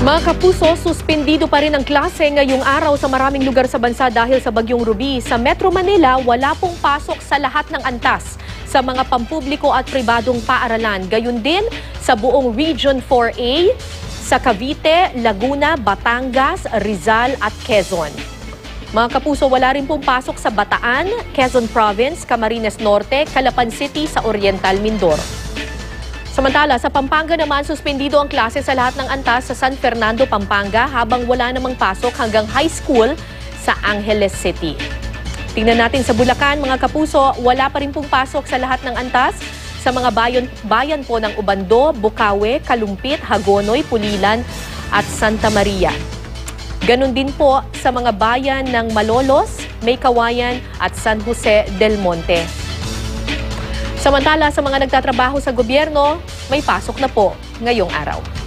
Mga kapuso, suspendido pa rin ang klase ngayong araw sa maraming lugar sa bansa dahil sa Bagyong Ruby. Sa Metro Manila, wala pong pasok sa lahat ng antas sa mga pampubliko at pribadong paaralan. Gayun din sa buong Region 4A, sa Cavite, Laguna, Batangas, Rizal at Quezon. Mga kapuso, wala rin pong pasok sa Bataan, Quezon Province, Camarines Norte, Calapan City sa Oriental Mindoro. Samantala, sa Pampanga naman, suspendido ang klase sa lahat ng antas sa San Fernando, Pampanga habang wala namang pasok hanggang high school sa Angeles City. Tingnan natin sa Bulacan, mga kapuso, wala pa rin pong pasok sa lahat ng antas sa mga bayan po ng Ubando, Bukawe, Kalumpit, Hagonoy, Pulilan at Santa Maria. Ganon din po sa mga bayan ng Malolos, Maykawayan at San Jose del Monte. Samantala, sa mga nagtatrabaho sa gobyerno, may pasok na po ngayong araw.